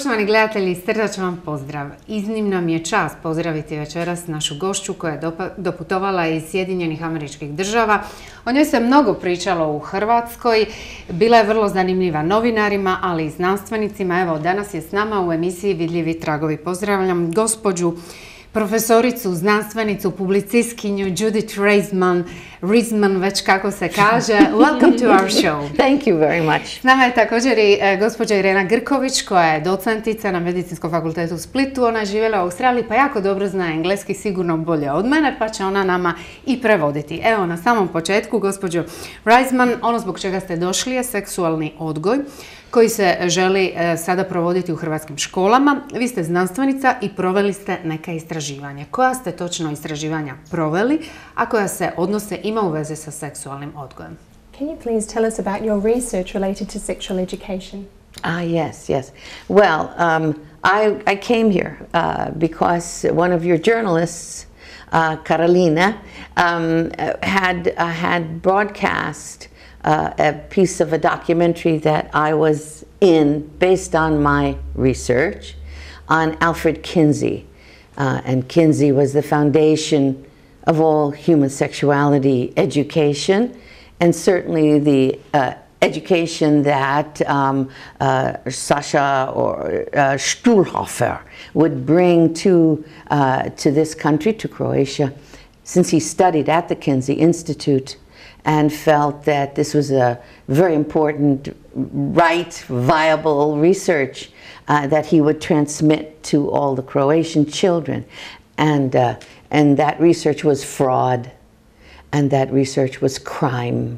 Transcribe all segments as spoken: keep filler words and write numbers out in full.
Poštovani gledatelji, srdačan vam pozdrav. Iznimna mi je čast pozdraviti večeras našu gošću koja je doputovala iz Sjedinjenih Američkih Država. O njoj se mnogo pričalo u Hrvatskoj. Bila je vrlo zanimljiva novinarima, ali i znanstvenicima. Evo, danas je s nama u emisiji Vidljivi tragovi. Pozdravljam gospođu profesoricu, znanstvenicu, publicistkinju Judith Reisman, Reisman već kako se kaže. Welcome to our show. Thank you very much. S nama je također i e, gospođa Irena Grković koja je docentica na Medicinskom fakultetu u Splitu. Ona je živjela u Australiji pa jako dobro zna engleski, sigurno bolje od mene, pa će ona nama i prevoditi. Evo, na samom početku, gospođo Reisman, ono zbog čega ste došli je seksualni odgoj koji se želi e, sada provoditi u hrvatskim školama. Vi ste znanstvenica i proveli ste neka istraživanja. Koja ste točno istraživanja proveli, a koja se odnose ima u veze sa seksualnim odgojem? Can you please tell us about your research related to sexual education? Ah, yes, yes. Well, um, I, I came here uh, because one of your journalists, uh, Karolina, um, had, uh, had broadcast Uh, a piece of a documentary that I was in based on my research on Alfred Kinsey. Uh, and Kinsey was the foundation of all human sexuality education, and certainly the uh, education that um, uh, Sasha or uh, Stuhlhofer would bring to, uh, to this country, to Croatia, since he studied at the Kinsey Institute and felt that this was a very important, right, viable research uh, that he would transmit to all the Croatian children. And, uh, and that research was fraud, and that research was crime,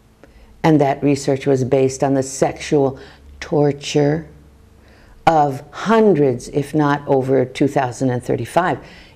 and that research was based on the sexual torture of hundreds, if not over two thousand thirty-five,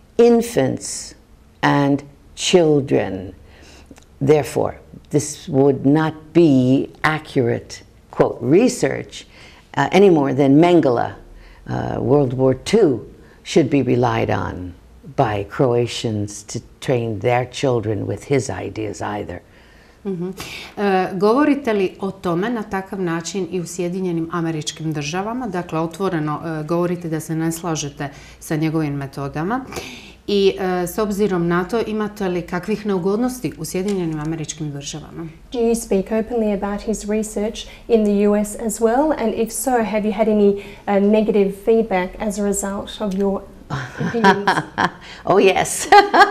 infants and children. Therefore, this would not be accurate, quote, research uh, any more than Mengele, uh, World War Two, should be relied on by Croatians to train their children with his ideas either. Mm-hmm. e, govorite li o tome na takav način i u Sjedinjenim Američkim Državama? Dakle, otvoreno e, govorite da se ne slažete sa njegovim metodama. I e, s obzirom na to, imate li kakvih neugodnosti u Sjedinjenim Američkim Državama? Do you speak openly about his research in the U S as well? And if so, have you had any uh, negative feedback as a result of your opinions? Oh, yes.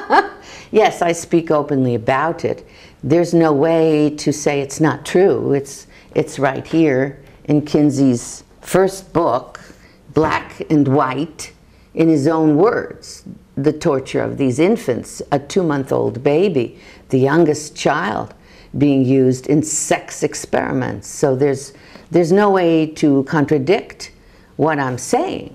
Yes, I speak openly about it. There's no way to say it's not true. It's, it's right here in Kinsey's first book, Black and White, in his own words. The torture of these infants, a two-month-old baby, the youngest child, being used in sex experiments. So there's, there's no way to contradict what I'm saying.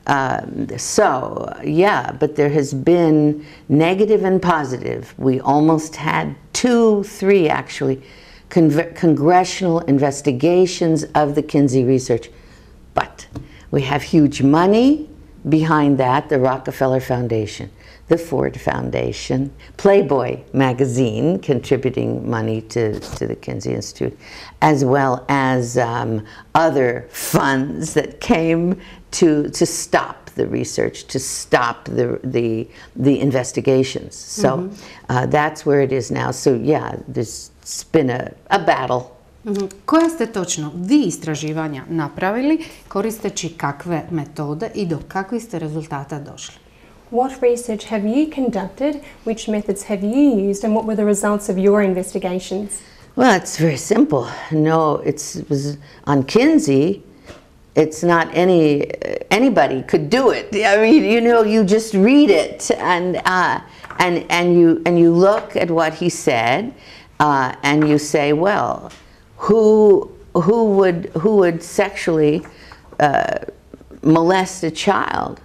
Um, so, yeah, but there has been negative and positive. We almost had two, three actually, con congressional investigations of the Kinsey research. But we have huge money behind that, the Rockefeller Foundation, the Ford Foundation, Playboy magazine contributing money to, to the Kinsey Institute, as well as um, other funds that came to, to stop the research, to stop the, the, the investigations. So mm-hmm. uh, that's where it is now. So yeah, there's been a, a battle. Mm-hmm. Koja ste točno vi istraživanja napravili, koristeći kakve metode i do kakvih ste rezultata došli? What research have you conducted? Which methods have you used? And what were the results of your investigations? Well, it's very simple. No, it's, it was on Kinsey. It's not any, anybody could do it. I mean, you know, you just read it and, uh, and, and, you, and you look at what he said uh, and you say, well, Who, who, would, who would sexually uh, molest a child?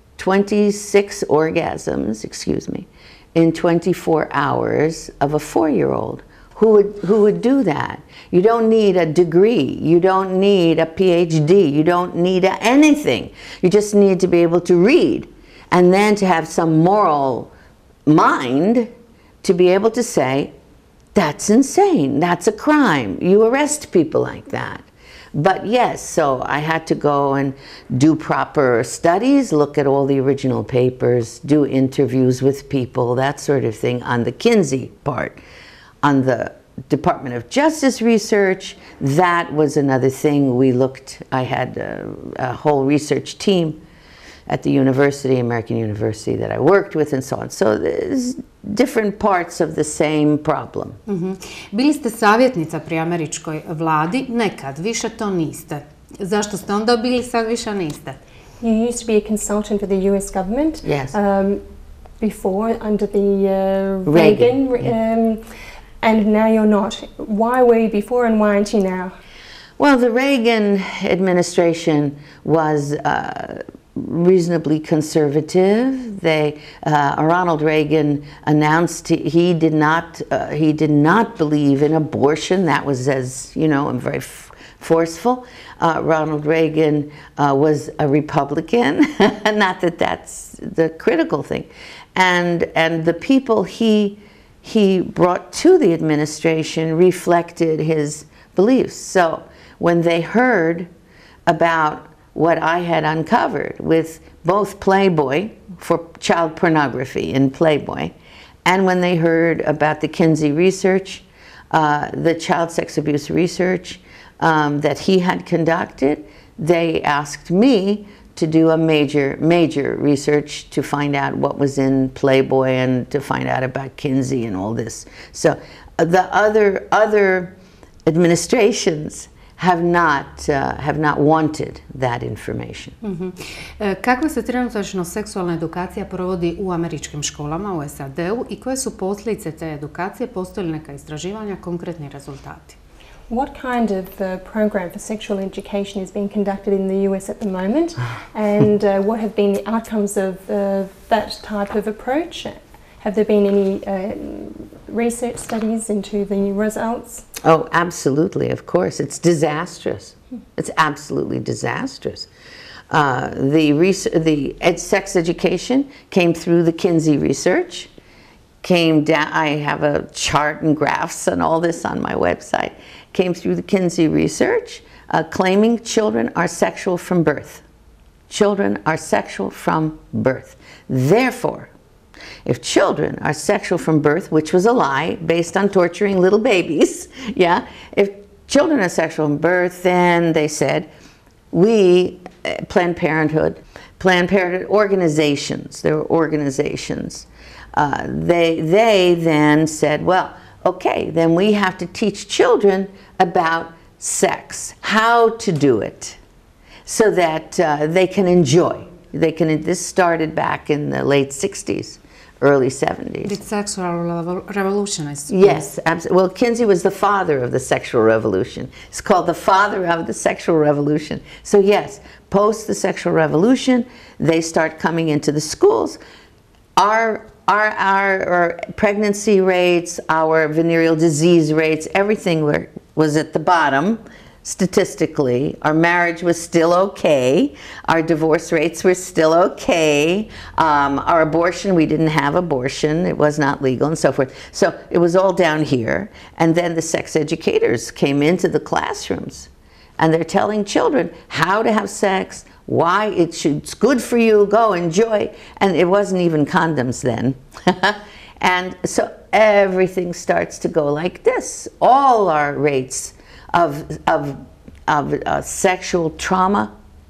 twenty-six orgasms, excuse me, in twenty-four hours of a four-year-old. Who would, who would do that? You don't need a degree. You don't need a P H D. You don't need a anything. You just need to be able to read and then to have some moral mind to be able to say, that's insane. That's a crime. You arrest people like that. But yes, so I had to go and do proper studies, look at all the original papers, do interviews with people, that sort of thing on the Kinsey part. On the Department of Justice research, that was another thing we looked. I had a, a whole research team at the university, American University, that I worked with and so on. So there's different parts of the same problem. Mm-hmm. Bili ste savjetnica pri američkoj vladi, nekad, više to niste. Zašto ste onda bili, sad više niste? You used to be a consultant for the U S government. Yes. Um, before, under the uh, Reagan, Reagan um, and now you're not. Why were you before and why aren't you now? Well, the Reagan administration was uh, reasonably conservative. They, uh, Ronald Reagan announced he, he did not uh, he did not believe in abortion. That was, as you know, very f forceful. Uh, Ronald Reagan uh, was a Republican. Not that that's the critical thing, and and the people he he brought to the administration reflected his beliefs. So when they heard about what I had uncovered with both Playboy, for child pornography in Playboy, and when they heard about the Kinsey research, uh, the child sex abuse research um, that he had conducted, they asked me to do a major, major research to find out what was in Playboy and to find out about Kinsey and all this. So uh, the other, other administrations have not, uh, have not wanted that information. Mm-hmm. E, kakva se trenutačno seksualna edukacija provodi u američkim školama u S A D-u i koje su posljedice te edukacije? Postoje li neka istraživanja, konkretni rezultati? What kind of uh, program for sexual education is being conducted in the U S at the moment, and uh, what have been the outcomes of uh, that type of approach? Have there been any uh, research studies into the results? Oh, absolutely, of course. It's disastrous. It's absolutely disastrous. Uh, the the ed sex education came through the Kinsey research. Came down. I have a chart and graphs and all this on my website. Came through the Kinsey research, uh, claiming children are sexual from birth. Children are sexual from birth. Therefore, if children are sexual from birth, which was a lie based on torturing little babies, yeah, if children are sexual from birth, then they said, we, uh, Planned Parenthood, Planned Parenthood organizations, there were organizations, uh, they, they then said, well, okay, then we have to teach children about sex, how to do it, so that uh, they can enjoy. They can. This started back in the late sixties, early seventies. The sexual revolution, I suppose. Yes, absolutely. Well, Kinsey was the father of the sexual revolution. It's called the father of the sexual revolution. So yes, post the sexual revolution, they start coming into the schools. Our Our, our, our pregnancy rates, our venereal disease rates, everything were, was at the bottom statistically. Our marriage was still okay. Our divorce rates were still okay. Um, our abortion, we didn't have abortion. It was not legal and so forth. So it was all down here. And then the sex educators came into the classrooms and they're telling children how to have sex, why it should, it's good for you, go enjoy. And it wasn't even condoms then. And so everything starts to go like this. All our rates of, of, of uh, sexual trauma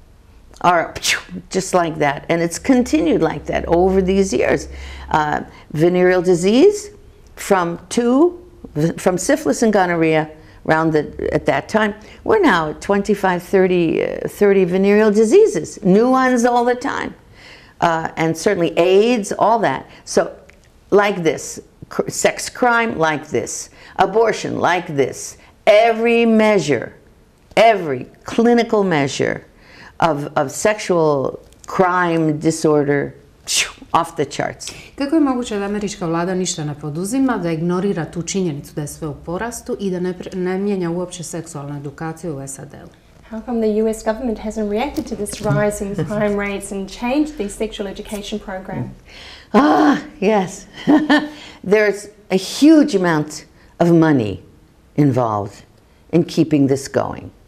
are just like that. And it's continued like that over these years. Uh, venereal disease from two, from syphilis and gonorrhea, around the, at that time, we're now at twenty-five, thirty, uh, thirty venereal diseases, new ones all the time. Uh, and certainly AIDS, all that. So like this, sex crime like this, abortion like this, every measure, every clinical measure of, of sexual crime disorder, off the charts. Kako je moguće da američka vlada ništa ne poduzima, da ignorira tu činjenicu da je sve u porastu i da ne, ne mijenja uopće seksualnu edukaciju u S A D-u? How come the U S government hasn't reacted to this rise in crime rates and changed the sexual education program? Ah, yes. There's a huge amount of money involved in keeping this going.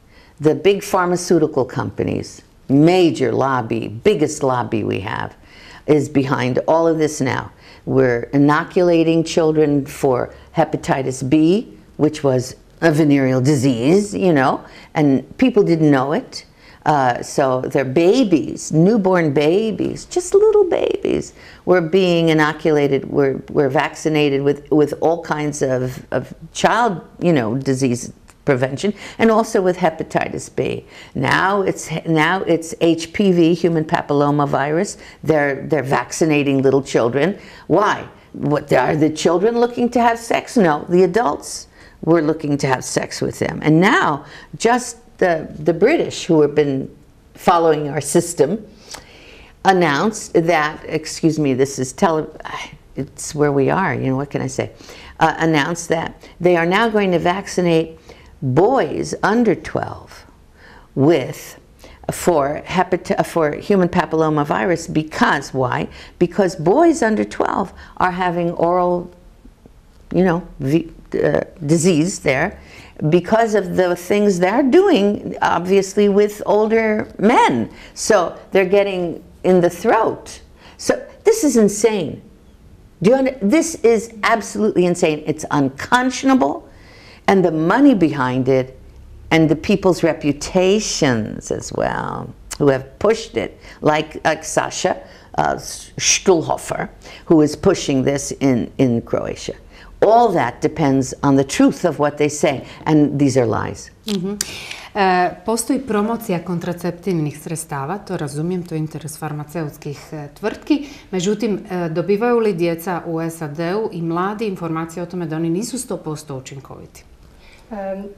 the big pharmaceutical companies, major lobby, biggest lobby we have, is behind all of this now. We're inoculating children for hepatitis B, which was a venereal disease, you know, and people didn't know it. Uh, so their babies, newborn babies, just little babies, were being inoculated, were, were vaccinated with, with all kinds of, of child, you know, disease prevention, and also with hepatitis B. Now it's, now it's H P V, human papilloma virus. They're, they're vaccinating little children. Why? What, are the children looking to have sex? No, the adults were looking to have sex with them. And now, just the, the British, who have been following our system, announced that, excuse me, this is tele, it's where we are, you know, what can I say? Uh, announced that they are now going to vaccinate boys under twelve with, for, hepati for human papilloma virus. Because, why? Because boys under twelve are having oral, you know, v uh, disease there, because of the things they're doing, obviously, with older men. So they're getting in the throat. So this is insane. Do you under, this is absolutely insane. It's unconscionable, and the money behind it, and the people's reputations as well, who have pushed it, like, like Sasha uh, Stulhofer, who is pushing this in, in Croatia. All that depends on the truth of what they say, and these are lies. Mm-hmm. e, postoji promocija kontraceptivnih sredstava, to razumijem, to je interes farmaceutskih e, tvrtki, međutim, e, dobivaju li djeca u S A D-u i mladi informacije o tome da oni nisu sto posto učinkoviti? Um,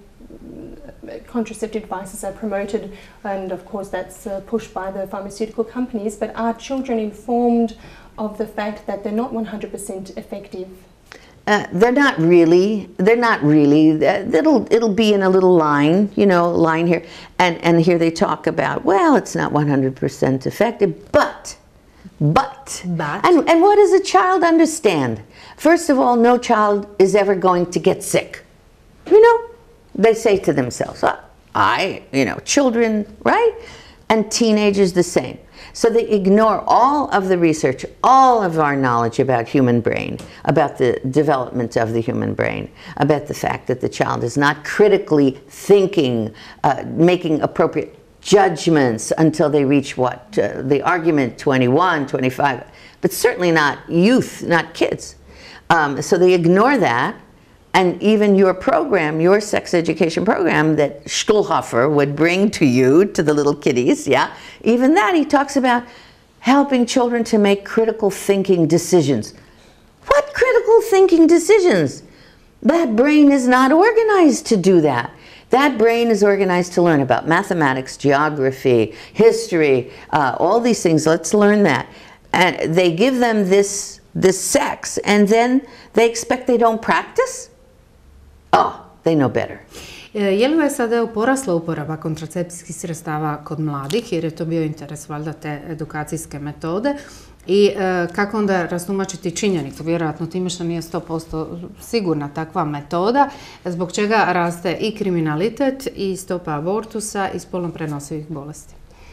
contraceptive devices are promoted, and of course that's uh, pushed by the pharmaceutical companies, but are children informed of the fact that they're not one hundred percent effective? Uh, they're not really. They're not really. Uh, it'll it'll be in a little line, you know, line here, and and here they talk about, well, it's not one hundred percent effective, but, but, but, and and what does a child understand? First of all, no child is ever going to get sick. You know, they say to themselves, oh, I, you know, children, right, and teenagers the same. So they ignore all of the research, all of our knowledge about human brain, about the development of the human brain, about the fact that the child is not critically thinking, uh, making appropriate judgments until they reach what? Uh, the argument twenty-one, twenty-five, but certainly not youth, not kids. Um, so they ignore that. And even your program, your sex education program that Stulhofer would bring to you, to the little kiddies, yeah, even that he talks about helping children to make critical thinking decisions. What critical thinking decisions? That brain is not organized to do that. That brain is organized to learn about mathematics, geography, history, uh, all these things. Let's learn that. And they give them this, this sex, and then they expect they don't practice? Oh, they know better. Je li u S A D-u porasla uporaba kontracepcijskih sredstava kod mladih, jer je to bio interes valjda te edukacijske metode, i e, kako onda rastumačiti činjenicu, vjerojatno time što nije sto posto sigurna takva metoda, zbog čega raste i kriminalitet i stopa abortusa i spolno prenosivih bolesti?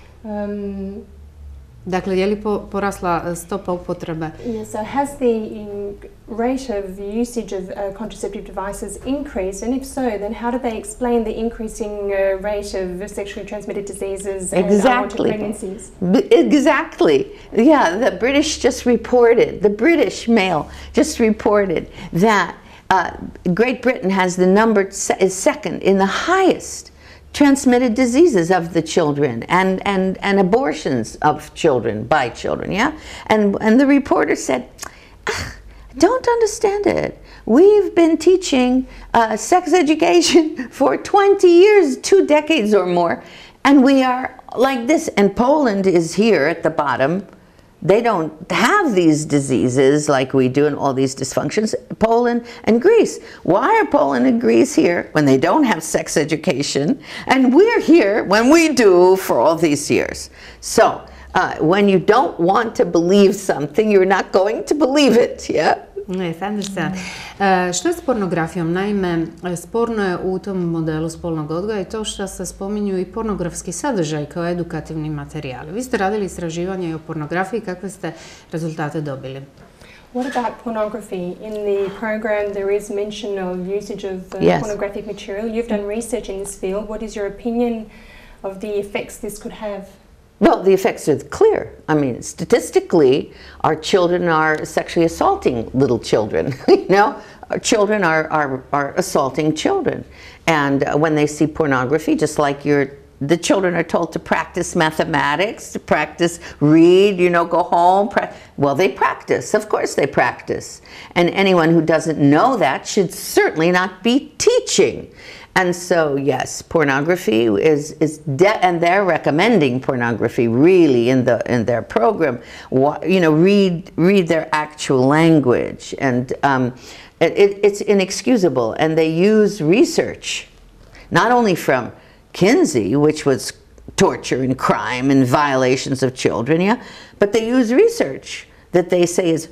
Um, Dakle, je li po, porasla stopa upotrebe? Yes, so has the rate of usage of uh, contraceptive devices increased? And if so, then how do they explain the increasing uh, rate of sexually transmitted diseases and unwanted pregnancies? Exactly. Yeah, the British just reported, the British Mail just reported that uh, Great Britain has the number, is second in the highest transmitted diseases of the children, and, and, and abortions of children by children, yeah? And, and the reporter said, ah, I don't understand it. We've been teaching uh, sex education for twenty years, two decades or more, and we are like this. And Poland is here at the bottom. They don't have these diseases like we do and all these dysfunctions. Poland and Greece. Why are Poland and Greece here when they don't have sex education? And we're here when we do for all these years. So uh, when you don't want to believe something, you're not going to believe it, yeah? Yes, I understand. E, što je s pornografijom? Naime, sporno je u tom modelu spolnog odgoja i to što se spominju i pornografski sadržaj kao edukativni materijali. Vi ste radili istraživanje i o pornografiji, kakve ste rezultate dobili? What about pornography? In the program there is mention of usage of uh, Yes. pornographic material. You've done research in this field. What is your opinion of the effects this could have? Well, the effects are clear. I mean, statistically, our children are sexually assaulting little children. You know, our children are, are, are assaulting children. And uh, when they see pornography, just like you're, the children are told to practice mathematics, to practice read, you know, go home. Pra- well, they practice. Of course they practice. And anyone who doesn't know that should certainly not be teaching. And so, yes, pornography is, is de- and they're recommending pornography really in the in their program. What, you know, read read their actual language, and um, it, it, it's inexcusable. And they use research, not only from Kinsey, which was torture and crime and violations of children, yeah, but they use research that they say is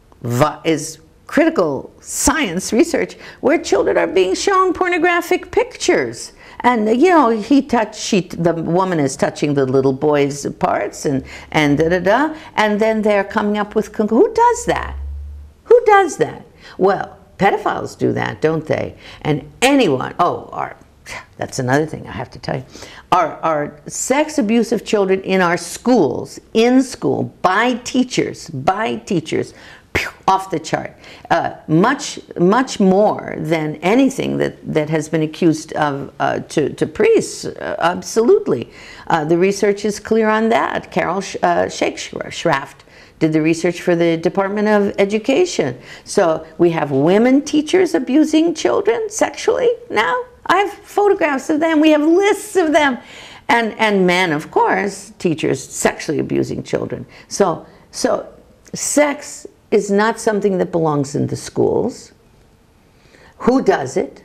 vi- is. critical science research where children are being shown pornographic pictures. And, you know, he touched, she, the woman is touching the little boy's parts and, and da-da-da. And then they're coming up with, who does that? Who does that? Well, pedophiles do that, don't they? And anyone, oh, our, that's another thing I have to tell you. Our, our sex abuse of children in our schools, in school, by teachers, by teachers, off the chart. Uh, much, much more than anything that, that has been accused of uh, to, to priests. Uh, absolutely. Uh, the research is clear on that. Carol Sh- uh, Shakescraft did the research for the Department of Education. So we have women teachers abusing children sexually now. I have photographs of them. We have lists of them. And, and men, of course, teachers sexually abusing children. So, so sex is not something that belongs in the schools. Who does it?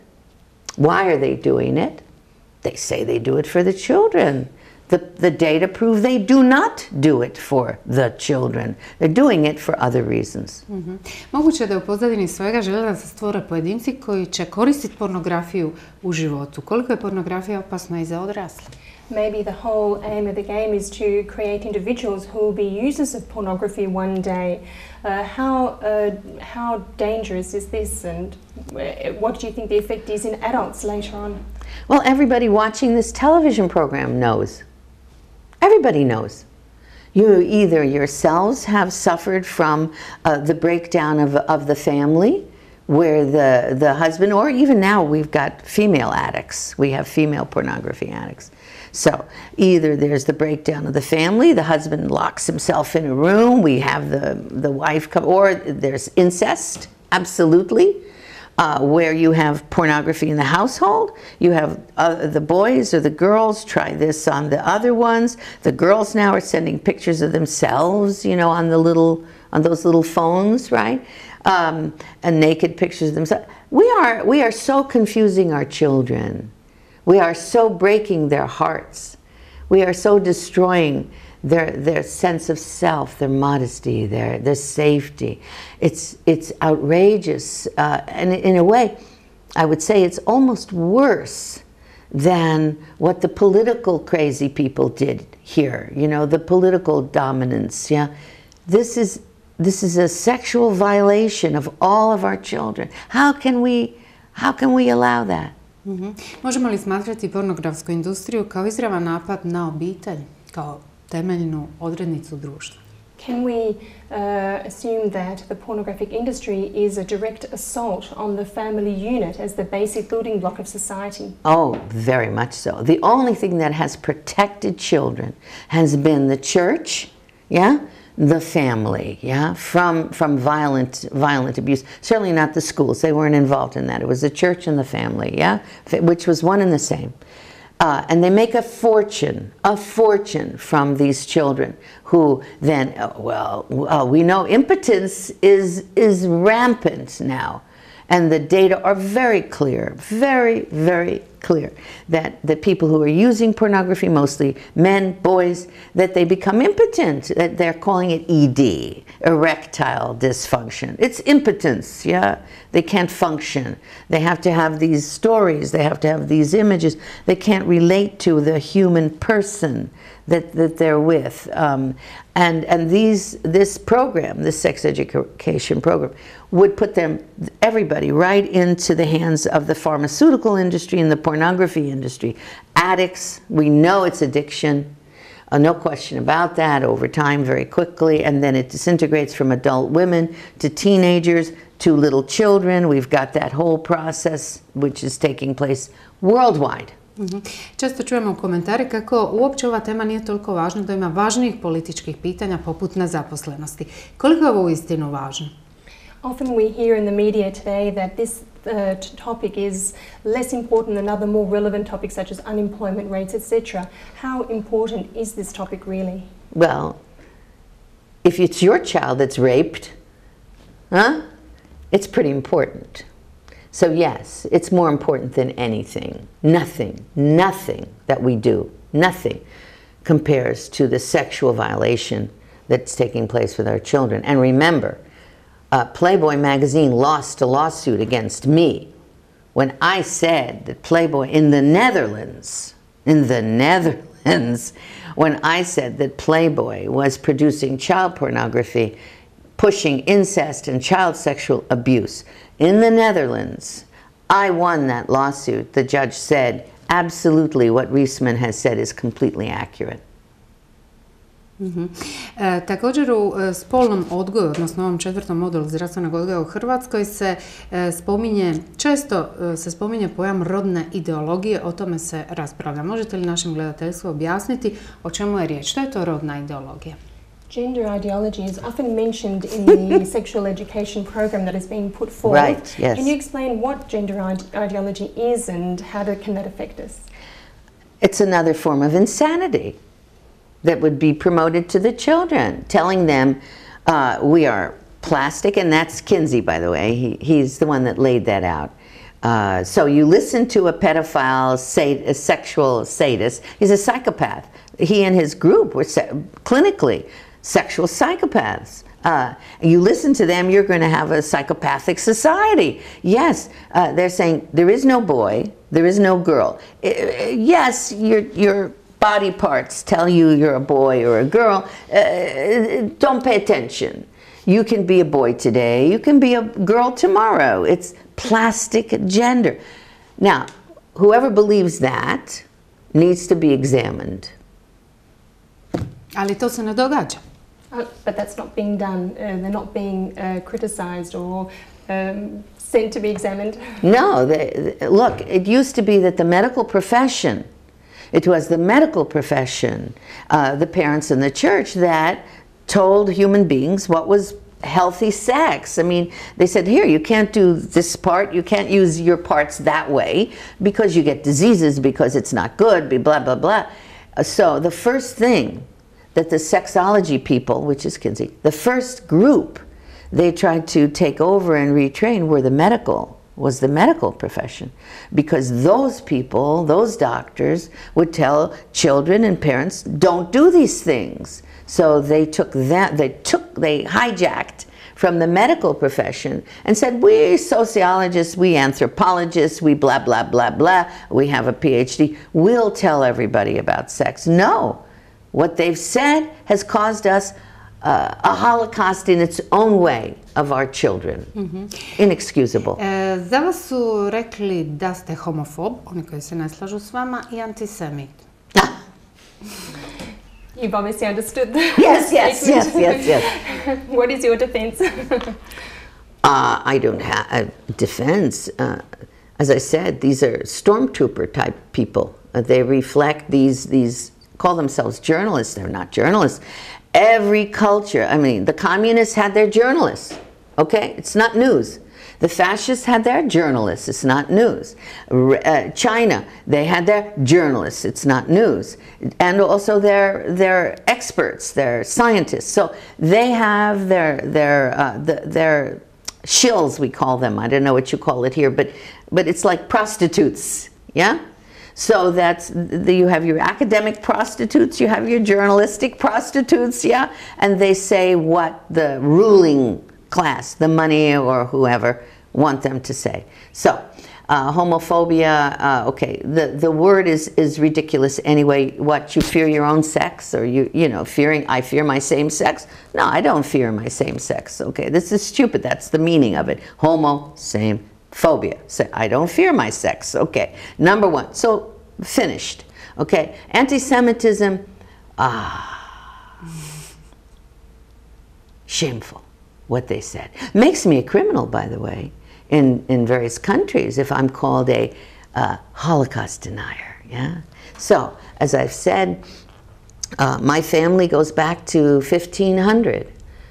Why are they doing it? They say they do it for the children. The, the data prove they do not do it for the children. They're doing it for other reasons. Mm-hmm. Moguće da je u pozadini svega žele da se stvore pojedinci koji će koristiti pornografiju u životu. Koliko je pornografija opasna i za odrasle? Maybe the whole aim of the game is to create individuals who will be users of pornography one day. Uh, how, uh, how dangerous is this, and what do you think the effect is in adults later on? Well, everybody watching this television program knows. Everybody knows. You either yourselves have suffered from uh, the breakdown of, of the family, where the, the husband, or even now we've got female addicts. We have female pornography addicts. So either there's the breakdown of the family, the husband locks himself in a room, we have the, the wife come, or there's incest, absolutely, uh, where you have pornography in the household. You have uh, the boys or the girls try this on the other ones. The girls now are sending pictures of themselves, you know, on the little, on those little phones, right? Um, and naked pictures of themselves. We are, we are so confusing our children. We are so breaking their hearts. We are so destroying their, their sense of self, their modesty, their, their safety. It's, it's outrageous. Uh, and in a way, I would say it's almost worse than what the political crazy people did here. You know, the political dominance. Yeah, this is, this is a sexual violation of all of our children. How can we, how can we allow that? Mm-hmm. Možemo li smatrati pornografsku industriju kao izravan napad na obitelj, kao temeljnu odrednicu društva? Can we uh, assume that the pornographic industry is a direct assault on the family unit as the basic building block of society? Oh, very much so. The only thing that has protected children has been the church, yeah? The family, yeah, from from violent violent abuse. Certainly not the schools; they weren't involved in that. It was the church and the family, yeah, which was one and the same. Uh, and they make a fortune, a fortune from these children, who then, uh, well, uh, we know impotence is is rampant now, and the data are very clear, very very clear that the people who are using pornography, mostly men, boys, that they become impotent, that they're calling it E D, erectile dysfunction. It's impotence, yeah? They can't function. They have to have these stories, they have to have these images. They can't relate to the human person that, that they're with. Um, and and these, this program, this sex education program, would put them, everybody, right into the hands of the pharmaceutical industry and the pornography industry. Addicts, we know it's addiction, uh, no question about that, over time very quickly, and then it disintegrates from adult women to teenagers to little children. We've got that whole process which is taking place worldwide. Mm-hmm. Često čujemo u komentari kako uopće ova tema nije toliko važna, da ima važnijih političkih pitanja poput nezaposlenosti. Koliko je ovo uistinu važno? Often we hear in the media today that this uh, topic is less important than other more relevant topics such as unemployment rates, et cetera. How important is this topic really? Well, if it's your child that's raped, huh? It's pretty important. So yes, it's more important than anything. Nothing, nothing that we do, nothing compares to the sexual violation that's taking place with our children. And remember, uh, Playboy magazine lost a lawsuit against me when I said that Playboy in the Netherlands, in the Netherlands, when I said that Playboy was producing child pornography, pushing incest and child sexual abuse. In the Netherlands, I won that lawsuit. The judge said, absolutely what Riesman has said is completely accurate. Mm-hmm. E, također u e, spolnom odgoju, odnosno ovom četvrtom modelu zdravstvenog odgoja u Hrvatskoj se e, spominje, često e, se spominje pojam rodne ideologije, o tome se raspravlja. Možete li našim gledateljstvu objasniti o čemu je riječ? Što je to rodna ideologija? Gender ideology is often mentioned in the sexual education program that is being put forward. Right, yes. Can you explain what gender ide- ideology is and how to, can that affect us? It's another form of insanity that would be promoted to the children, telling them uh, we are plastic, and that's Kinsey, by the way. He, he's the one that laid that out. Uh, so you listen to a pedophile, sad, a sexual sadist. He's a psychopath. He and his group were se- clinically sexual psychopaths. Uh, you listen to them, you're going to have a psychopathic society. Yes, uh, they're saying there is no boy, there is no girl. Uh, yes, your your body parts tell you you're a boy or a girl. Uh, don't pay attention. You can be a boy today, you can be a girl tomorrow. It's plastic gender. Now, whoever believes that needs to be examined. Ali to se ne događa. Uh, but that's not being done. Uh, they're not being uh, criticized or um, sent to be examined. No, they, look, it used to be that the medical profession, it was the medical profession, uh, the parents in the church that told human beings what was healthy sex. I mean, they said, here, you can't do this part, you can't use your parts that way because you get diseases, because it's not good, blah, blah, blah. Uh, so the first thing that the sexology people, which is Kinsey, the first group they tried to take over and retrain were the medical, was the medical profession. Because those people, those doctors, would tell children and parents, don't do these things. So they took that, they took, they hijacked from the medical profession and said, we sociologists, we anthropologists, we blah, blah, blah, blah, we have a P H D, we'll tell everybody about sex. No. What they've said has caused us uh, a holocaust in its own way of our children. Mm-hmm. Inexcusable. E, za vas su rekli da ste homofob, oni koji se ne slažu s vama, i antisemit. You've obviously understood the Yes, yes, yes, yes, yes. What is your defense? uh, I don't have a defense. Uh, as I said, these are stormtrooper type people. Uh, they reflect these, these call themselves journalists. They're not journalists. Every culture, I mean, the communists had their journalists, okay? It's not news. The fascists had their journalists, it's not news. Uh, China, they had their journalists, it's not news. And also their, their experts, their scientists. So they have their, their, uh, the, their shills, we call them. I don't know what you call it here, but, but it's like prostitutes, yeah? So that's, the, you have your academic prostitutes, you have your journalistic prostitutes, yeah? And they say what the ruling class, the money or whoever, want them to say. So, uh, homophobia, uh, okay, the, the word is, is ridiculous anyway. What, you fear your own sex? Or you, you know, fearing, I fear my same sex? No, I don't fear my same sex, okay? This is stupid, that's the meaning of it. Homo, same, phobia. So I don't fear my sex, okay. Number one, so finished, okay. Anti-Semitism, ah, shameful what they said. Makes me a criminal, by the way, in, in various countries if I'm called a uh, Holocaust denier, yeah. So, as I've said, uh, my family goes back to fifteen hundred.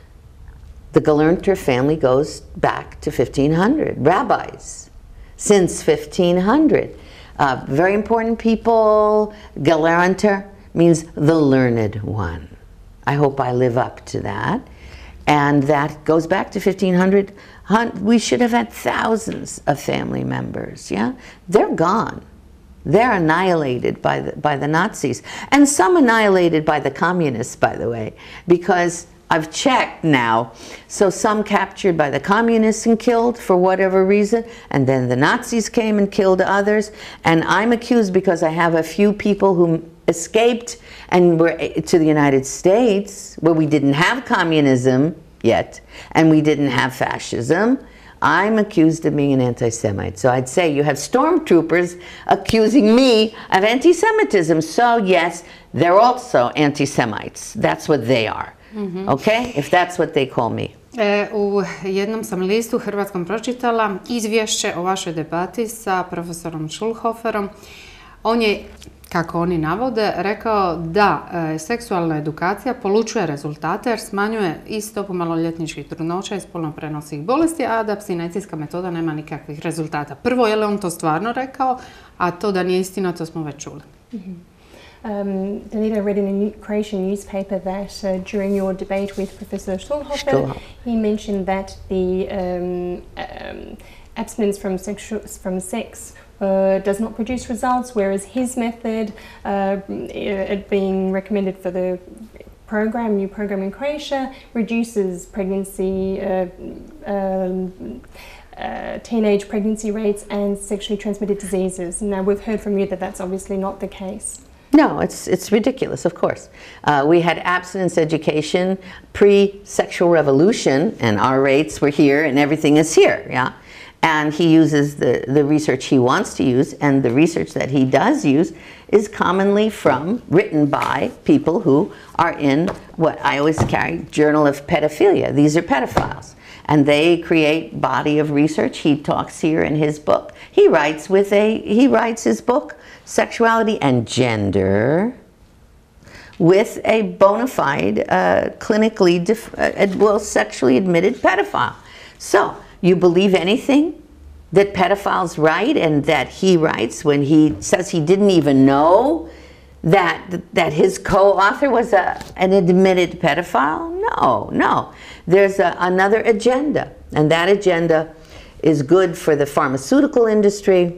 The Gelernter family goes back to fifteen hundred. Rabbis, since fifteen hundred. Uh, very important people. Gelernter means the learned one. I hope I live up to that. And that goes back to fifteen hundred. We should have had thousands of family members, yeah? They're gone. They're annihilated by the, by the Nazis. And some annihilated by the communists, by the way, because I've checked now. So some captured by the communists and killed for whatever reason, and then the Nazis came and killed others. And I'm accused because I have a few people who escaped and were to the United States, where we didn't have communism yet, and we didn't have fascism. I'm accused of being an anti-Semite. So I'd say you have stormtroopers accusing me of anti-Semitism. So yes, they're also anti-Semites. That's what they are. Mm-hmm. Okay? If that's what they call me. E, u jednom sam listu hrvatskom pročitala izvješće o vašoj debati sa profesorom Schulhoferom. On je, kako oni navode, rekao da e, seksualna edukacija polučuje rezultate jer smanjuje i stopu maloljetničkih trudnoća i spolno prenosivih bolesti, a da psinecijska metoda nema nikakvih rezultata. Prvo, je li on to stvarno rekao, a to da nije istina, to smo već čuli. Mm-hmm. Um, Danita, I read in a Croatian newspaper that uh, during your debate with Professor Schulhofer, Schulhofer. he mentioned that the um, um, abstinence from, sexual, from sex uh, does not produce results, whereas his method, uh, it being recommended for the program, new program in Croatia, reduces pregnancy, uh, um, uh, teenage pregnancy rates and sexually transmitted diseases. Now, we've heard from you that that's obviously not the case. No, it's, it's ridiculous, of course. Uh, we had abstinence education pre-sexual revolution, and our rates were here, and everything is here, yeah? And he uses the, the research he wants to use, and the research that he does use is commonly from, written by people who are in what I always carry, Journal of Pedophilia. These are pedophiles. And they create body of research. He talks here in his book. He writes with a, he writes his book, Sexuality and Gender, with a bona fide, uh, clinically, def uh, well, sexually admitted pedophile. So, you believe anything that pedophiles write and that he writes when he says he didn't even know that, that his co-author was a, an admitted pedophile? No, no. There's a, another agenda, and that agenda is good for the pharmaceutical industry.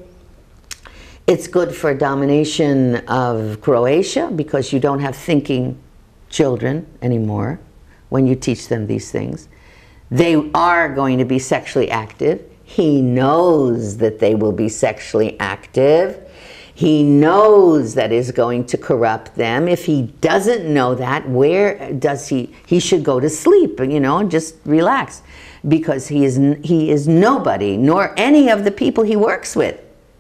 It's good for domination of Croatia because you don't have thinking children anymore when you teach them these things. They are going to be sexually active. He knows that they will be sexually active. He knows that is going to corrupt them. If he doesn't know that, where does he? He should go to sleep, you know, and just relax, because he is he is nobody, nor any of the people he works with.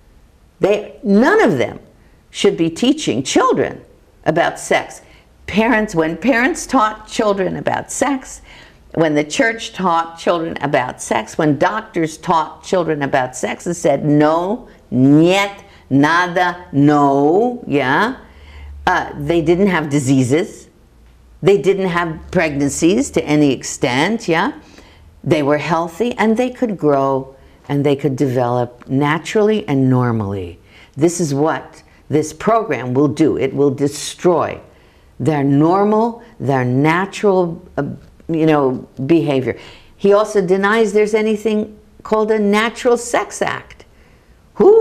They, none of them should be teaching children about sex. Parents, when parents taught children about sex, when the church taught children about sex, when doctors taught children about sex and said no, niet, nada, no, yeah, uh, they didn't have diseases. They didn't have pregnancies to any extent, yeah. They were healthy and they could grow and they could develop naturally and normally. This is what this program will do. It will destroy their normal, their natural, uh, you know, behavior. He also denies there's anything called a natural sex act. Who,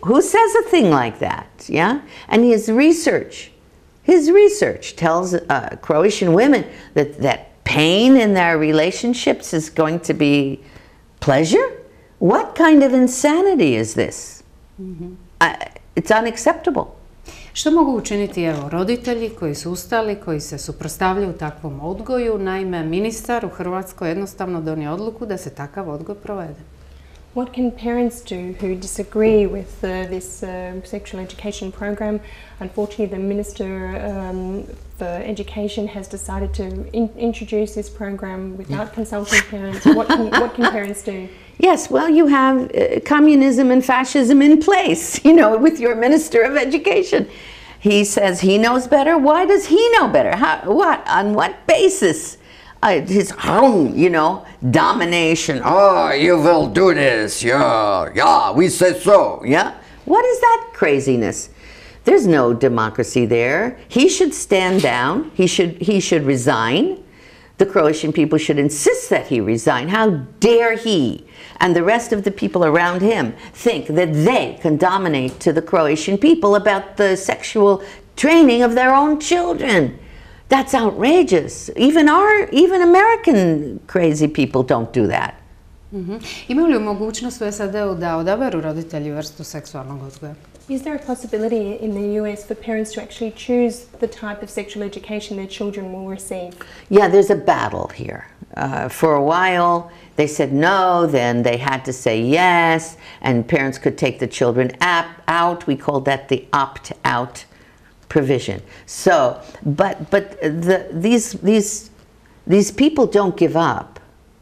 who says a thing like that? Yeah, and his research, his research tells uh, Croatian women that that pain in their relationships is going to be pleasure. What kind of insanity is this? Mm-hmm. uh, it's unacceptable. Što mogu učiniti evo, roditelji koji su ustali, koji se suprotstavljaju takvom odgoju? Naime, ministar u Hrvatskoj jednostavno donio odluku da se takav odgoj provede. What can parents do who disagree with uh, this uh, sexual education program? Unfortunately, the Minister um, for Education has decided to in introduce this program without consulting parents. What can, what can parents do? Yes, well, you have uh, communism and fascism in place, you know, with your Minister of Education. He says he knows better. Why does he know better? How, what? On what basis? Uh, his own, you know, domination. Oh, you will do this. Yeah, yeah, we say so. Yeah. What is that craziness? There's no democracy there. He should stand down. He should, he should resign. The Croatian people should insist that he resign. How dare he and the rest of the people around him think that they can dominate to the Croatian people about the sexual training of their own children. That's outrageous. Even our, even American crazy people don't do that. Mm-hmm. Imaju li mogućnost u S A D-u da odaberu roditelji vrstu seksualnog odgoja? Is there a possibility in the U S for parents to actually choose the type of sexual education their children will receive? Yeah, there's a battle here. Uh, for a while, they said no, then they had to say yes, and parents could take the children out. We called that the opt-out provision. So, but but the these these these people don't give up.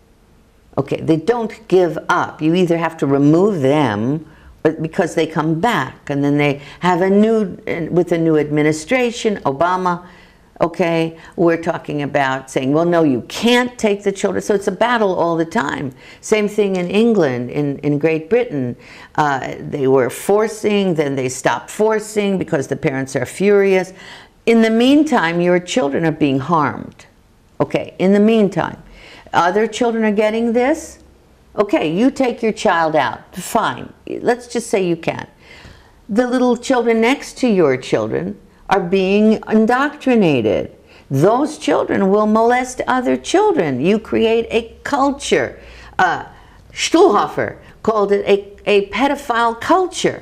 Okay, they don't give up. You either have to remove them, but because they come back, and then they have a new, with a new administration, Obama, okay, we're talking about saying, well, no, you can't take the children. So it's a battle all the time. Same thing in England, in, in Great Britain. Uh, they were forcing, then they stopped forcing because the parents are furious. In the meantime, your children are being harmed. Okay, in the meantime. Other children are getting this. Okay, you take your child out. Fine. Let's just say you can. The little children next to your children are being indoctrinated. Those children will molest other children. You create a culture. Uh, Stuhlhofer called it a, a pedophile culture.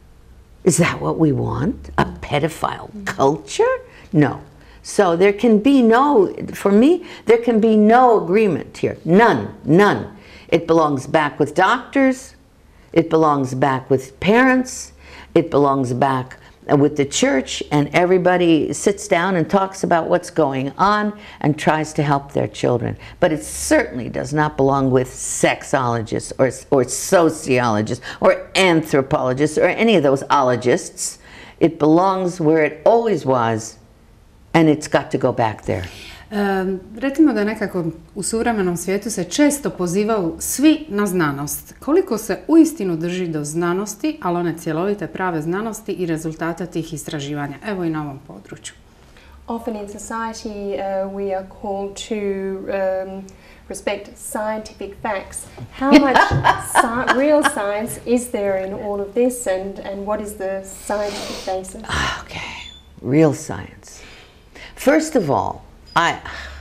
Is that what we want? A pedophile culture? No. So there can be no, for me, there can be no agreement here. None, none. It belongs back with doctors. It belongs back with parents. It belongs back with the church, and everybody sits down and talks about what's going on and tries to help their children. But it certainly does not belong with sexologists or, or sociologists or anthropologists or any of those ologists. It belongs where it always was, and it's got to go back there. Um, recimo da nekako u suvremenom svijetu se često pozivaju svi na znanost. Koliko se uistinu drži do znanosti, ali one cjelovite prave znanosti i rezultata tih istraživanja? Evo i na ovom području. Often in society uh, we are called to um, respect scientific facts. How much sci real science is there in all of this, and, and what is the scientific basis? Okay, real science. First of all, I,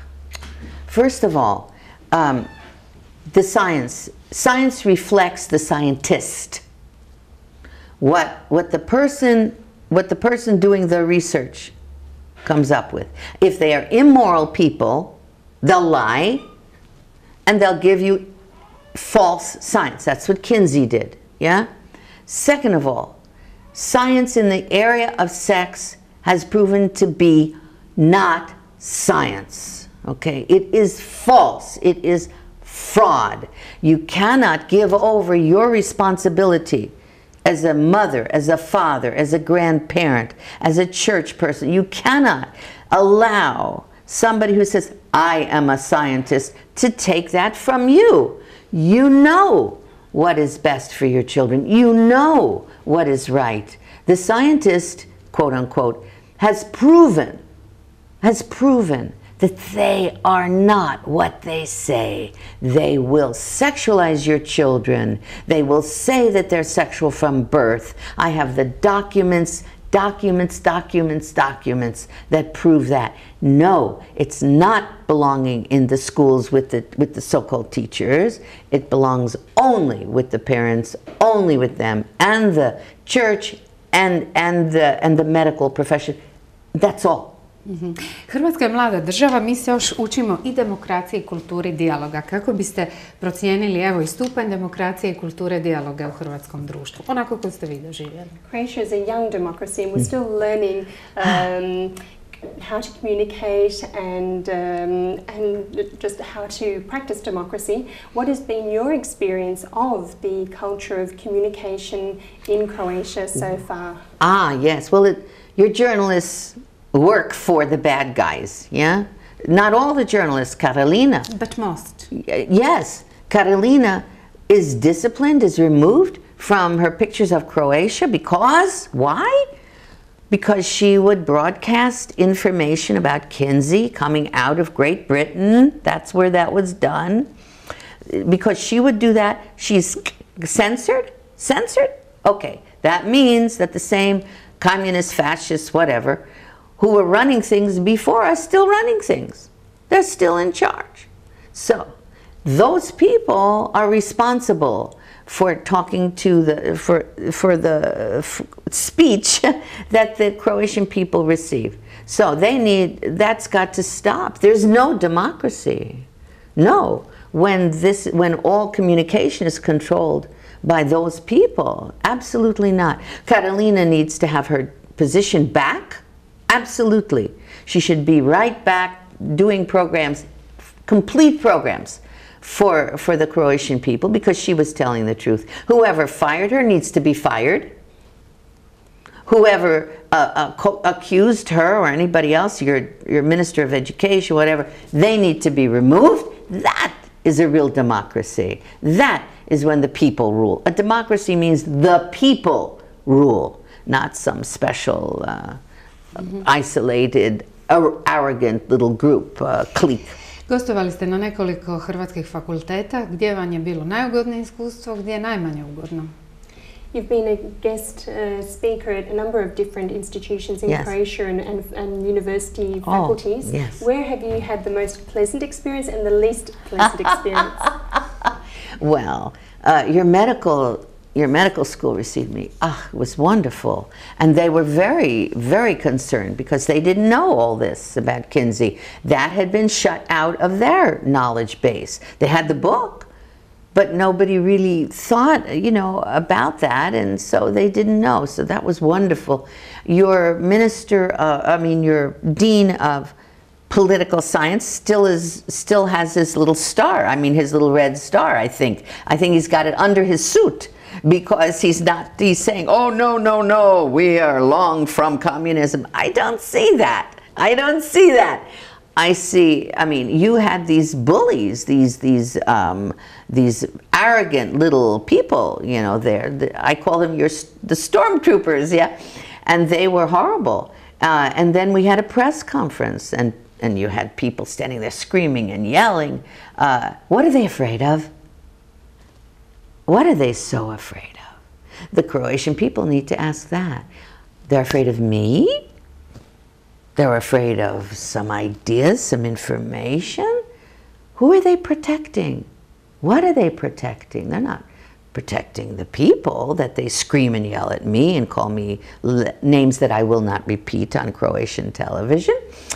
first of all, um, the science, science reflects the scientist. What, what the person, what the person doing the research comes up with. If they are immoral people, they'll lie and they'll give you false science. That's what Kinsey did, yeah? Second of all, science in the area of sex has proven to be not science, okay? It is false. It is fraud. You cannot give over your responsibility as a mother, as a father, as a grandparent, as a church person. You cannot allow somebody who says, I am a scientist, to take that from you. You know what is best for your children. You know what is right. The scientist, quote unquote, has proven has proven that they are not what they say. They will sexualize your children. They will say that they're sexual from birth. I have the documents, documents, documents, documents that prove that. No, it's not belonging in the schools with the, with the so-called teachers. It belongs only with the parents, only with them, and the church, and, and, the, and the medical profession. That's all. Mm-hmm. Hrvatska je mlada država, mi se još učimo i demokraciji i kulturi dijaloga. Kako biste procijenili evo i stupanj demokracije i kulture dijaloga u hrvatskom društvu, onako kako ste vi doživjeli? Croatia is a young democracy and we're still learning um, how to communicate and um, and just how to practice democracy. What has been your experience of the culture of communication in Croatia so far? Ah, yes. Well, it, your journalists work for the bad guys, yeah? Not all the journalists, Karolina. But most. Yes. Karolina is disciplined, is removed from her pictures of Croatia because, why? Because she would broadcast information about Kinsey coming out of Great Britain. That's where that was done. Because she would do that, she's censored? Censored? Okay. That means that the same communist, fascists, whatever, who were running things before are still running things. They're still in charge. So, those people are responsible for talking to the, for, for the for speech that the Croatian people receive. So they need, that's got to stop. There's no democracy. No. When this, when all communication is controlled by those people, absolutely not. Karolina needs to have her position back. Absolutely. She should be right back doing programs, complete programs for, for the Croatian people because she was telling the truth. Whoever fired her needs to be fired. Whoever uh, uh, accused her or anybody else, your, your Minister of Education, whatever, they need to be removed. That is a real democracy. That is when the people rule. A democracy means the people rule, not some special uh, Mm-hmm. isolated, arrogant little group, uh, clique. Gostovali ste na nekoliko hrvatskih fakulteta. Gdje vam je bilo najugodnije iskustvo, gdje je najmanje ugodno? You've been a guest uh, speaker at a number of different institutions in yes. Croatia and, and, and university oh, faculties. Yes. Where have you had the most pleasant experience and the least pleasant experience? Well, uh, your medical Your medical school received me. Ah, it was wonderful. And they were very, very concerned because they didn't know all this about Kinsey. That had been shut out of their knowledge base. They had the book, but nobody really thought, you know, about that, and so they didn't know. So that was wonderful. Your minister, uh, I mean, your dean of political science still is, still has his little star. I mean, his little red star, I think. I think he's got it under his suit. Because he's not, he's saying, oh, no, no, no, we are long from communism. I don't see that. I don't see that. I see, I mean, you had these bullies, these, these, um, these arrogant little people, you know, there. The, I call them your, the stormtroopers, yeah? And they were horrible. Uh, and then we had a press conference, and, and you had people standing there screaming and yelling. Uh, what are they afraid of? What are they so afraid of? The Croatian people need to ask that. They're afraid of me? They're afraid of some ideas, some information? Who are they protecting? What are they protecting? They're not protecting the people that they scream and yell at me and call me names that I will not repeat on Croatian television.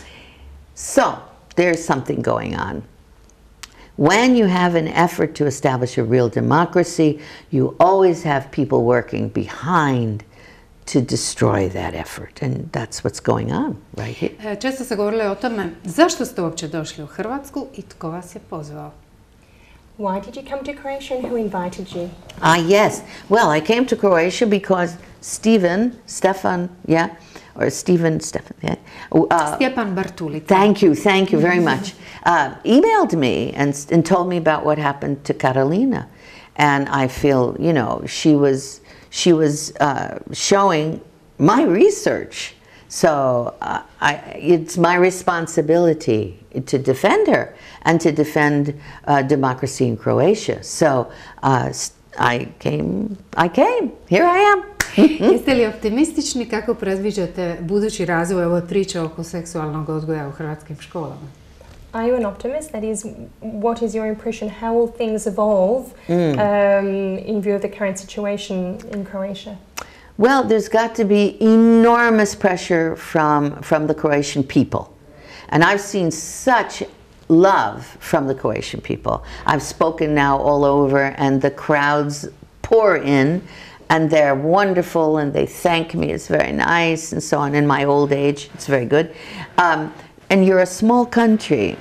So, there's something going on. When you have an effort to establish a real democracy, you always have people working behind to destroy that effort. And that's what's going on right here. Često se govorilo o tome zašto ste uopće došli u Hrvatsku i tko vas je pozvao? Why did you come to Croatia and who invited you? Ah, yes. Well, I came to Croatia because Stephen, Stefan, yeah, or Stephen, Stefan, yeah. Uh, Stjepan Bartulica. Thank you, thank you very much. Uh, emailed me and, and told me about what happened to Karolina. And I feel, you know, she was, she was uh, showing my research So uh, I, it's my responsibility to defend her and to defend uh, democracy in Croatia. So uh, I came, I came, here I am. Jeste li optimistični kako predviđate budući razvoj ove priče oko seksualnog odgoja u hrvatskim školama? Are you an optimist? That is, what is your impression? How will things evolve mm. um, in view of the current situation in Croatia? Well, there's got to be enormous pressure from, from the Croatian people. And I've seen such love from the Croatian people. I've spoken now all over and the crowds pour in and they're wonderful and they thank me, it's very nice and so on. In my old age, it's very good. Um, and you're a small country.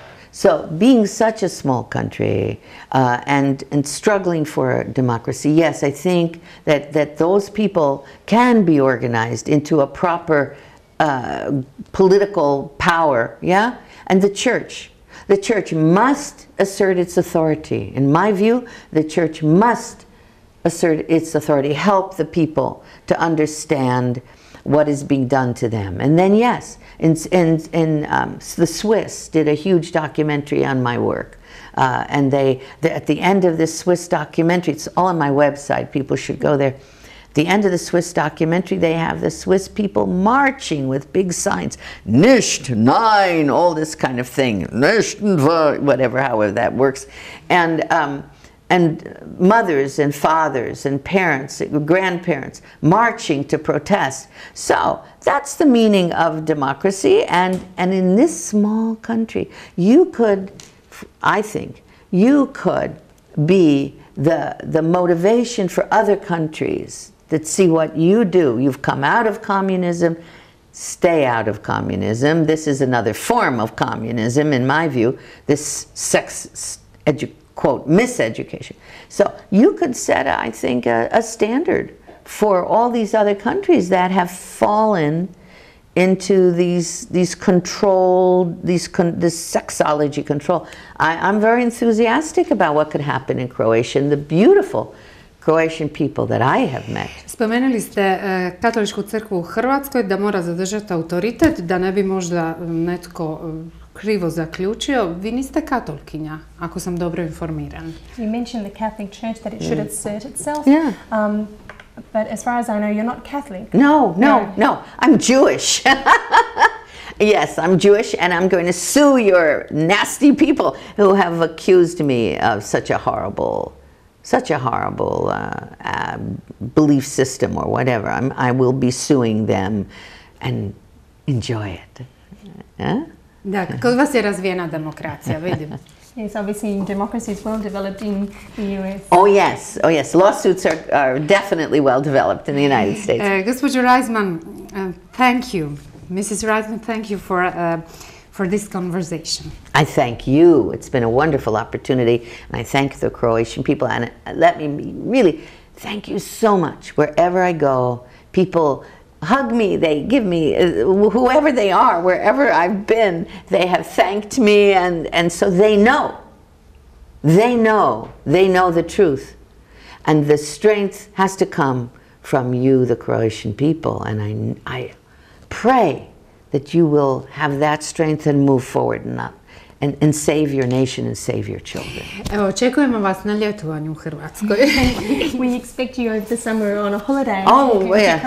So being such a small country uh, and, and struggling for democracy, yes, I think that, that those people can be organized into a proper uh, political power, yeah? And the church. The church must assert its authority. In my view, the church must assert its authority, help the people to understand what is being done to them. And then, yes, in, in, in um, the Swiss did a huge documentary on my work. Uh, and they, they, at the end of this Swiss documentary, it's all on my website, people should go there. At the end of the Swiss documentary, they have the Swiss people marching with big signs, Nicht, nein, all this kind of thing, Nicht, whatever, however that works. And, um, and mothers and fathers and parents, grandparents marching to protest. So that's the meaning of democracy. And, and in this small country, you could, I think, you could be the, the motivation for other countries that see what you do. You've come out of communism, stay out of communism. This is another form of communism, in my view, this sex education. Quote, miseducation. So you could set, I think, a, a standard for all these other countries that have fallen into these these controlled, these con, this sexology control. I, I'm very enthusiastic about what could happen in Croatia and the beautiful Croatian people that I have met. Spomenuli ste uh, katoličku crkvu u Hrvatskoj da mora zadržati autoritet, da ne bi možda netko uh, krivo zaključio. Vi niste katolkinja, ako sam dobro informiran. You mentioned the Catholic Church, that it should assert itself. Yeah. Um, but as far as I know, you're not Catholic. No, no, no. no. I'm Jewish. Yes, I'm Jewish, and I'm going to sue your nasty people who have accused me of such a horrible, such a horrible uh, uh, belief system or whatever. I'm, I will be suing them and enjoy it. Yeah? Da, kod vas je razvijena demokracija, vidim. Yes, obviously democracy is well developed in the U S. Oh yes, oh yes, lawsuits are, are definitely well developed in the United States. Uh, Gospođo Reisman, uh, thank you. Missus Reisman, thank you for, uh, for this conversation. I thank you. It's been a wonderful opportunity, and I thank the Croatian people. And let me really thank you so much. Wherever I go, people hug me, they give me, uh, whoever they are, wherever I've been, they have thanked me, and, and so they know. They know. They know the truth. And the strength has to come from you, the Croatian people. And I, I pray that you will have that strength and move forward and up. And, and save your nation and save your children. Evo, očekujemo vas na ljetovanju u Hrvatskoj. We expect you over the summer on a holiday. Oh, yeah.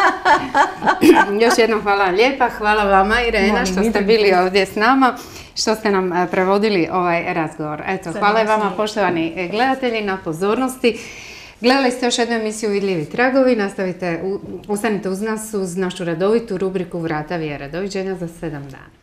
Još jednom hvala lijepa, hvala vama Irena što ste bili ovdje s nama, što ste nam prevodili ovaj razgovor. Eto, hvala vama poštovani gledatelji na pozornosti. Gledali ste još jednu emisiju Vidljivi tragovi, nastavite, ustanite uz nas uz našu redovitu rubriku Vrata vjere. Doviđenja za sedam dana.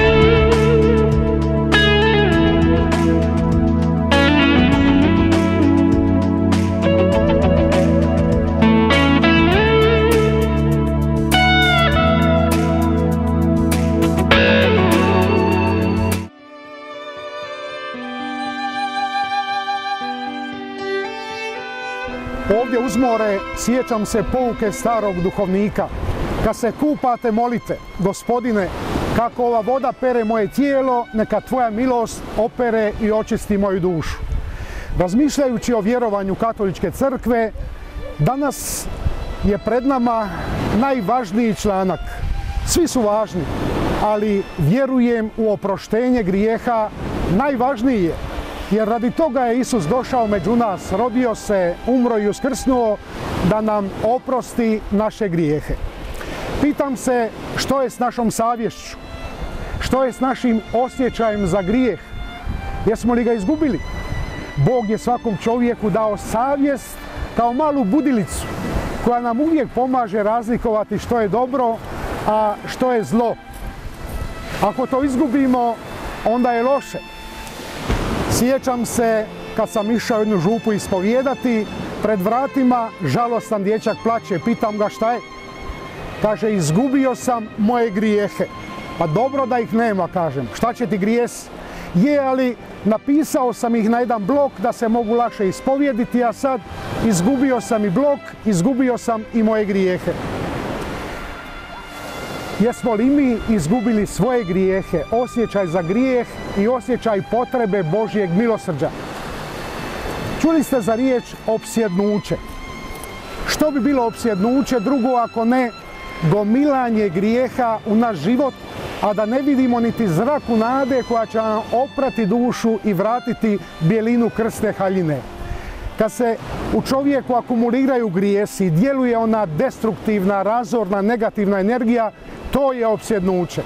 Ovdje uz more sjećam se pouke starog duhovnika. Kad se kupate molite, Gospodine, kako ova voda pere moje tijelo, neka tvoja milost opere i očisti moju dušu. Razmišljajući o vjerovanju Katoličke crkve, danas je pred nama najvažniji članak. Svi su važni, ali vjerujem u oproštenje grijeha najvažnije, jer radi toga je Isus došao među nas, rodio se, umro i uskrsnuo da nam oprosti naše grijehe. Pitam se što je s našom savješću, što je s našim osjećajem za grijeh, jesmo li ga izgubili? Bog je svakom čovjeku dao savjest kao malu budilicu koja nam uvijek pomaže razlikovati što je dobro, a što je zlo. Ako to izgubimo, onda je loše. Sjećam se kad sam išao jednu župu ispovijedati, pred vratima žalostan dječak plače, pitam ga šta je. Kaže, izgubio sam moje grijehe. Pa dobro da ih nema, kažem. Šta će ti grijesi? Je, ali napisao sam ih na jedan blok da se mogu lakše ispovijediti, a sad izgubio sam i blok, izgubio sam i moje grijehe. Jesmo li mi izgubili svoje grijehe, osjećaj za grijeh i osjećaj potrebe Božjeg milosrđa? Čuli ste za riječ opsjednuće. Što bi bilo opsjednuće drugo ako ne gomilanje grijeha u naš život, a da ne vidimo niti zraku nade koja će nam oprati dušu i vratiti bijelinu krsne haljine. Kad se u čovjeku akumuliraju grijesi, djeluje ona destruktivna, razorna, negativna energija, to je opsjednuće.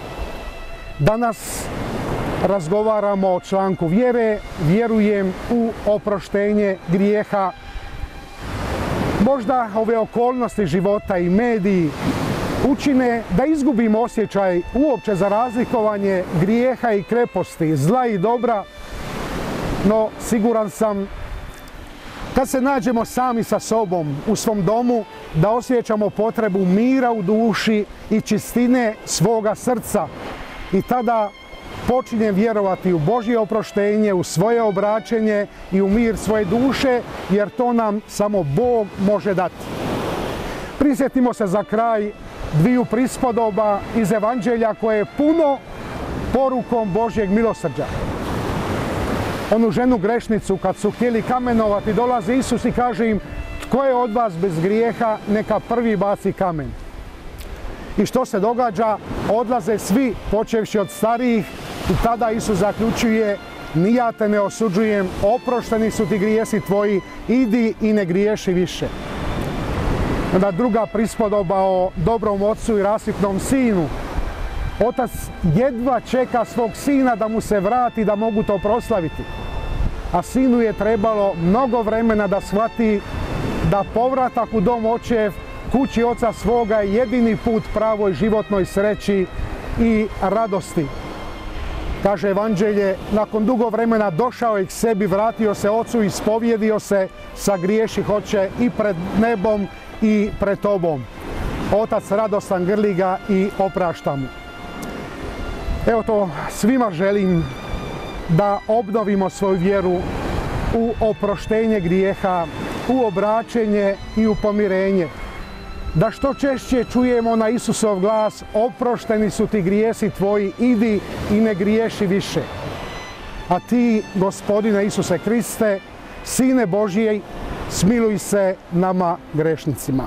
Danas razgovaramo o članku vjere, vjerujem u oproštenje grijeha. Možda ove okolnosti života i mediji učine da izgubimo osjećaj uopće za razlikovanje grijeha i kreposti, zla i dobra, no siguran sam kad se nađemo sami sa sobom u svom domu, da osjećamo potrebu mira u duši i čistine svoga srca. I tada počinjem vjerovati u Božje oproštenje, u svoje obraćenje i u mir svoje duše, jer to nam samo Bog može dati. Prisjetimo se za kraj dviju prispodoba iz Evanđelja koje je puno porukom Božjeg milosrđa. Onu ženu grešnicu kad su htjeli kamenovati, dolazi Isus i kaže im, tko je od vas bez grijeha, neka prvi baci kamen. I što se događa? Odlaze svi, počevši od starijih, i tada Isus zaključuje, ni ja te ne osuđujem, oprošteni su ti grijesi tvoji, idi i ne griješi više. Onda druga prispodoba o dobrom ocu i rasipnom sinu. Otac jedva čeka svog sina da mu se vrati, da mogu to proslaviti. A sinu je trebalo mnogo vremena da shvati da povratak u dom očev, kući oca svoga je jedini put pravoj životnoj sreći i radosti. Kaže Evanđelje, nakon dugo vremena došao je k sebi, vratio se ocu i ispovjedio se, sagriješih oče i pred nebom i pred tobom. Otac radostan grli ga i oprašta mu. Evo to svima želim, da obnovimo svoju vjeru u oproštenje grijeha, u obraćenje i u pomirenje. Da što češće čujemo na Isusov glas, oprošteni su ti grijesi tvoji, idi i ne griješi više. A ti, Gospodine Isuse Kriste, Sine Božji, smiluj se nama grešnicima.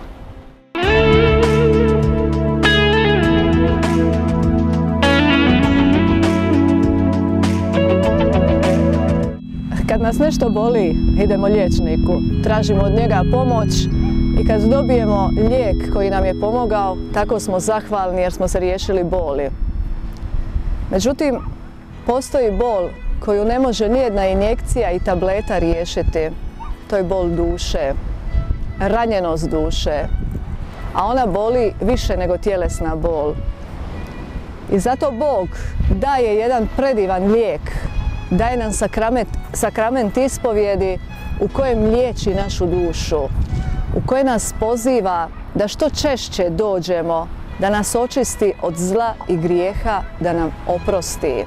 Kad nas nešto boli, idemo liječniku, tražimo od njega pomoć i kad dobijemo lijek koji nam je pomogao, tako smo zahvalni jer smo se riješili boli. Međutim, postoji bol koju ne može nijedna injekcija i tableta riješiti. To je bol duše, ranjenost duše, a ona boli više nego tjelesna bol. I zato Bog daje jedan predivan lijek, daje nam sakrament, sakrament ispovjedi u kojem liječi našu dušu, u koje nas poziva da što češće dođemo, da nas očisti od zla i grijeha, da nam oprosti.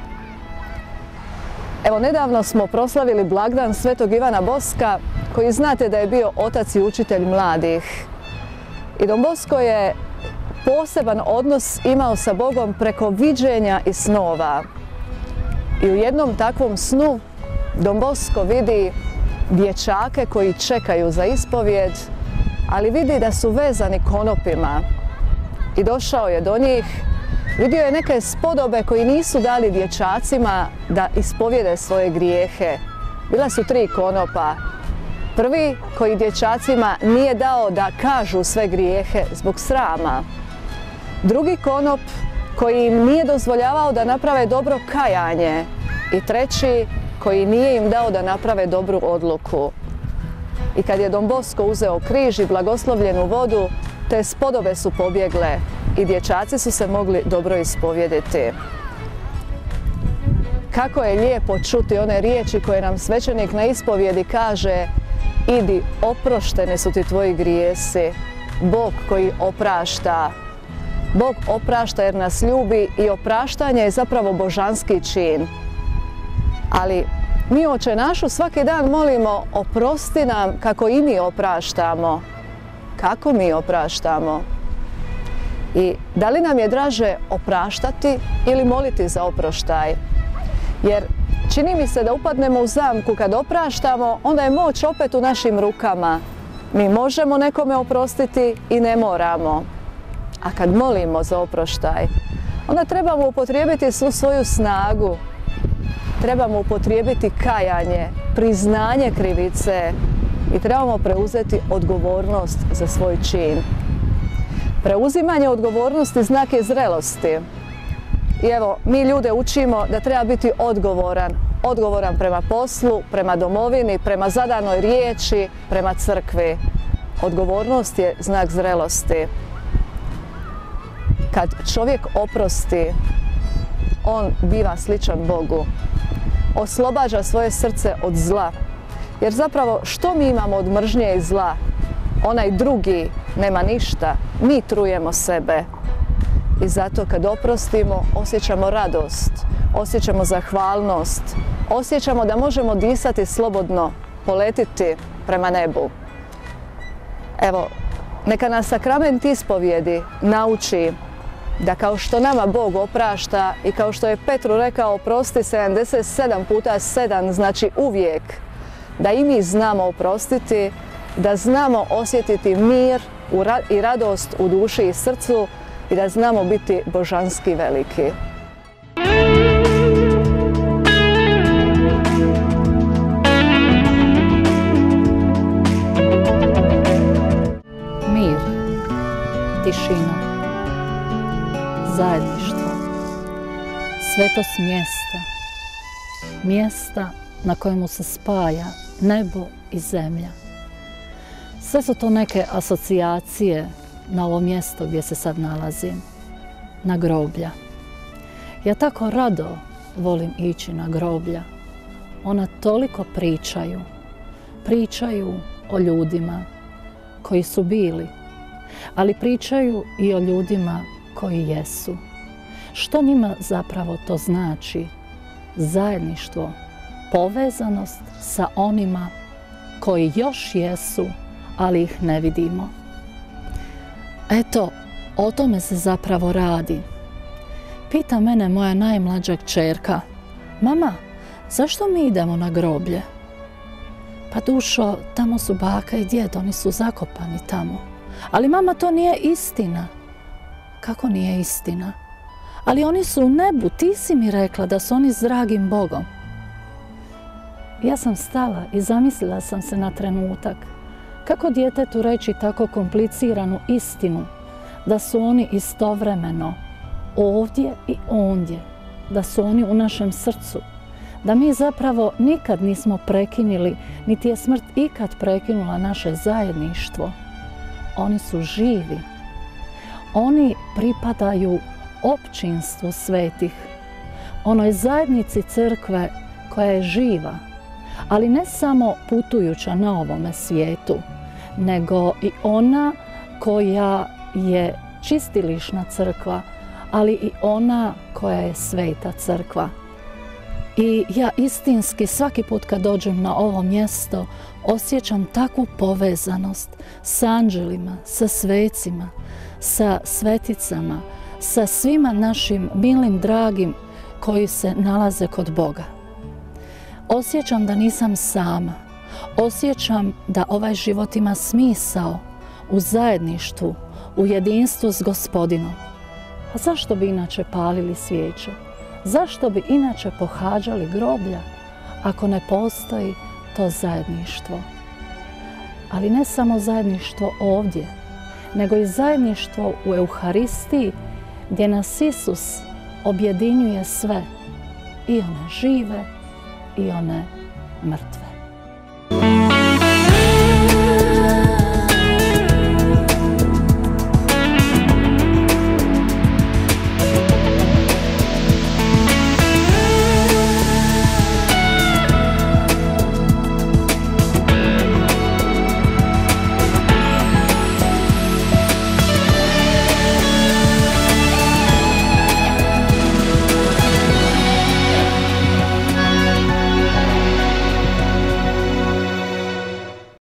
Evo, nedavno smo proslavili blagdan Svetog Ivana Boska, koji znate da je bio otac i učitelj mladih. I Don Bosco je poseban odnos imao sa Bogom preko viđenja i snova. I u jednom takvom snu Don Bosco vidi dječake koji čekaju za ispovjed, ali vidi da su vezani konopima i došao je do njih, vidio je neke spodobe koji nisu dali dječacima da ispovjede svoje grijehe. Bila su tri konopa. Prvi koji dječacima nije dao da kažu sve grijehe zbog srama. Drugi konop koji im nije dozvoljavao da naprave dobro kajanje. I treći koji nije im dao da naprave dobru odluku. I kad je Don Bosco uzeo križ i blagoslovljenu vodu, te spodobe su pobjegle i dječaci su se mogli dobro ispovjediti. Kako je lijepo čuti one riječi koje nam svećenik na ispovjedi kaže: idi, oprošteni su ti tvoji grijesi. Bog koji oprašta. Bog oprašta jer nas ljubi i opraštanje je zapravo božanski čin. Ali mi Oče našu svaki dan molimo: oprosti nam kako i mi opraštamo. Kako mi opraštamo? I da li nam je draže opraštati ili moliti za oproštaj? Jer čini mi se da upadnemo u zamku kad opraštamo, onda je moć opet u našim rukama. Mi možemo nekome oprostiti i ne moramo. A kad molimo za oproštaj, onda trebamo upotrijebiti svu svoju snagu. Trebamo upotrijebiti kajanje, priznanje krivice i trebamo preuzeti odgovornost za svoj čin. Preuzimanje odgovornosti znak je zrelosti. I evo, mi ljude učimo da treba biti odgovoran. Odgovoran prema poslu, prema domovini, prema zadanoj riječi, prema crkvi. Odgovornost je znak zrelosti. Kad čovjek oprosti, on biva sličan Bogu. Oslobađa svoje srce od zla. Jer zapravo što mi imamo od mržnje i zla? Onaj drugi nema ništa, mi trujemo sebe. I zato kad oprostimo, osjećamo radost, osjećamo zahvalnost, osjećamo da možemo disati slobodno, poletiti prema nebu. Evo, neka nas sakrament ispovjedi nauči da kao što nama Bog oprašta i kao što je Petru rekao oprosti sedamdeset sedam puta sedam, znači uvijek, da i mi znamo oprostiti, da znamo osjetiti mir i radost u duši i srcu i da znamo biti božanski veliki. Mir, tišina, zajedništvo, svetost mjesta, mjesta na kojemu se spaja nebo i zemlja. Sve su to neke asocijacije na ovo mjesto gdje se sad nalazim, na groblja. Ja tako rado volim ići na groblja. Ona toliko pričaju. Pričaju o ljudima koji su bili, ali pričaju i o ljudima koji jesu. Što njima zapravo to znači? Zajedništvo, povezanost sa onima koji još jesu, ali ih ne vidimo. Eto, o tome se zapravo radi. Pita mene moja najmlađa kćerka: mama, zašto mi idemo na groblje? Pa dušo, tamo su baka i djed, oni su zakopani tamo. Ali mama, to nije istina. Kako nije istina? Ali oni su u nebu, ti si mi rekla da su oni s dragim Bogom. Ja sam stala i zamislila sam se na trenutak. Kako djetetu reći tako kompliciranu istinu, da su oni istovremeno ovdje i ondje, da su oni u našem srcu, da mi zapravo nikad nismo prekinuli, niti je smrt ikad prekinula naše zajedništvo. Oni su živi. Oni pripadaju općinstvu svetih, onoj zajednici crkve koja je živa, ali ne samo putujuća na ovome svijetu, nego i ona koja je čistilišna crkva, ali i ona koja je sveta crkva. I ja istinski svaki put kad dođem na ovo mjesto osjećam takvu povezanost s anđelima, sa svecima, sa sveticama, sa svima našim milim, dragim koji se nalaze kod Boga. Osjećam da nisam sama. Osjećam da ovaj život ima smisao u zajedništvu, u jedinstvu s Gospodinom. A zašto bi inače palili svijeće? Zašto bi inače pohađali groblja ako ne postoji to zajedništvo? Ali ne samo zajedništvo ovdje, nego i zajedništvo u Euharistiji gdje nas Isus objedinjuje sve, i one žive i one mrtve.